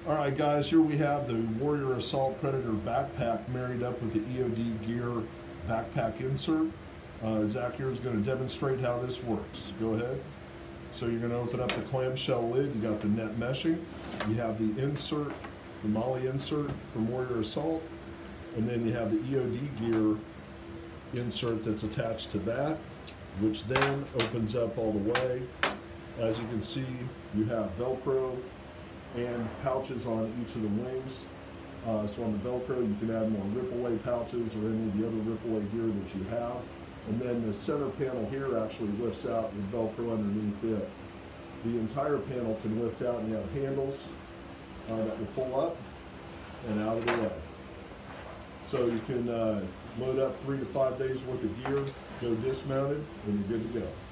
All right, guys, here we have the Warrior Assault Predator backpack married up with the EOD Gear backpack insert. Zach here is going to demonstrate how this works. Go ahead. So you're going to open up the clamshell lid. You got the net meshing. You have the insert, the MOLLE insert from Warrior Assault. And then you have the EOD Gear insert that's attached to that, which then opens up all the way. As you can see, you have Velcro and pouches on each of the wings. So on the Velcro, you can add more rip-away pouches or any of the other rip-away gear that you have. And then the center panel here actually lifts out with Velcro underneath it. The entire panel can lift out, and you have handles that will pull up and out of the way. So you can load up 3 to 5 days worth of gear, go dismounted, and you're good to go.